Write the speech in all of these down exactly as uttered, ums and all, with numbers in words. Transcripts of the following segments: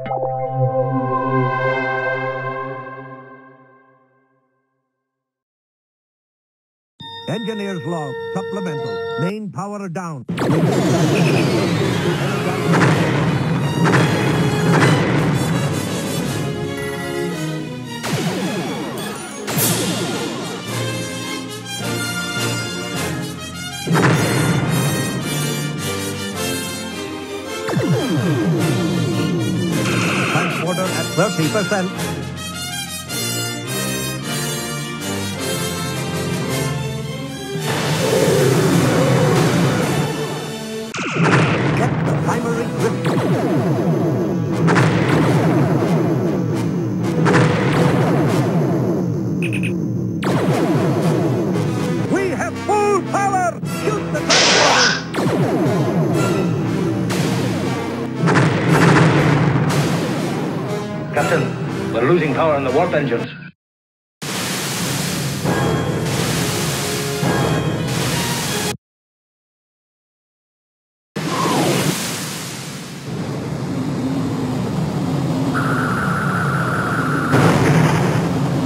Engineer's log, supplemental. Main power down. Transporter at thirty percent. Get the primary grip. We have full power! Shoot the transporter! Captain, we're losing power in the warp engines.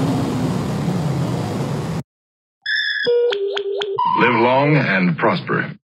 Live long and prosper.